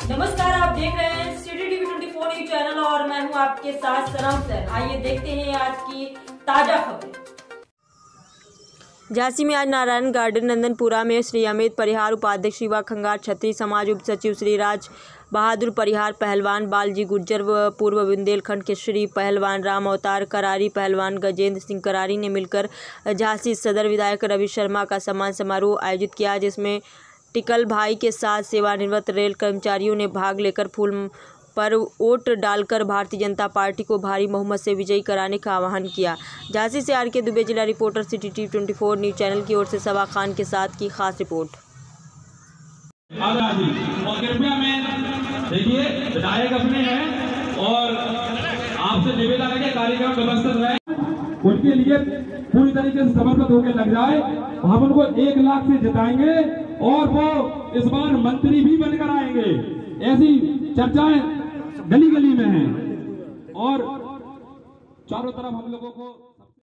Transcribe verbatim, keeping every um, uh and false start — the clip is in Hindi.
नमस्कार, आप देख रहे हैं city TV twenty four news channel और मैं हूं आपके साथ सनम सैन। आइए देखते हैं आज की ताजा खबरें। झांसी में आज नारायण गार्डन नंदनपुरा में श्री अमित परिहार उपाध्यक्ष युवा खंगार छत्री समाज उप सचिव श्री राज बहादुर परिहार पहलवान बालजी गुर्जर व पूर्व बुंदेलखंड के श्री पहलवान राम अवतार करारी पहलवान गजेंद्र सिंह करारी ने मिलकर झांसी सदर विधायक रवि शर्मा का सम्मान समारोह आयोजित किया, जिसमें टिकल भाई के साथ सेवानिवृत्त रेल कर्मचारियों ने भाग लेकर फूल पर वोट डालकर भारतीय जनता पार्टी को भारी बहुमत से विजयी कराने का आह्वान किया। झांसी से आर के दुबे, जिला reporter, city TV twenty four news channel की ओर से सबा खान के साथ की खास रिपोर्ट। और कृपया मैं देखिए विधायक अपने हैं और आपसे निवेदन है कि कार्यक्रम व्यवस्थित रहे, उनके लिए पूरी तरीके से समर्पित होकर लग जाए। हम उनको एक लाख से जिताएंगे और वो इस बार मंत्री भी बनकर आएंगे, ऐसी चर्चाएं गली गली में हैं और चारों तरफ हम लोगों को